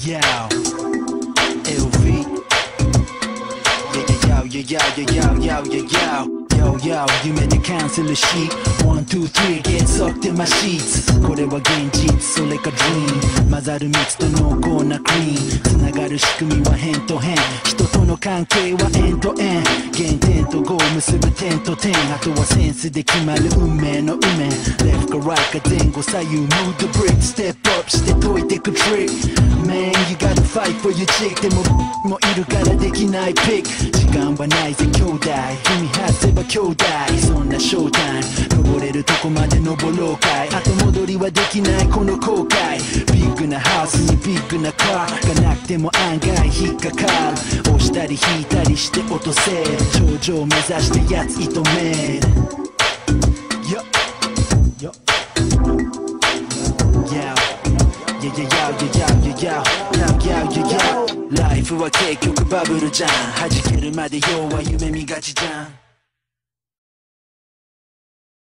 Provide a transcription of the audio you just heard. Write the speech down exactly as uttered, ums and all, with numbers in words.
Yo, L V. Yeah, yeah, yeah, yeah, yeah, yeah, yeah, yeah. Yo, yo, 夢でキャンセルし One, two, three, get sucked in my sheets これは現実、それか Dream 混ざる蜜と濃厚なクリームつながる仕組みは辺と辺人との関係はエンドエン原点とゴー結ぶ点と点あとはセンスで決まる運命の運命 Left か right か前後左右 Move the brick Step up して解いてく trick Man, you gotta fight for your chick でももいるからできないピック時間はないぜ兄弟君外せば兄弟そんなショータイム登れるとこまで登ろうかい後戻りはできないこの後悔ビッグなハウスにビッグなカーがなくても案外引っかかる押したり引いたりして落とせ頂上目指してやつ射止める Yo Yo Yo Yeah, yeah, yeah, yeah, yeah, yeah, yeah, yeah, yeah, yeah. ライフは結局バブルじゃん弾けるまで要は夢見がちじゃん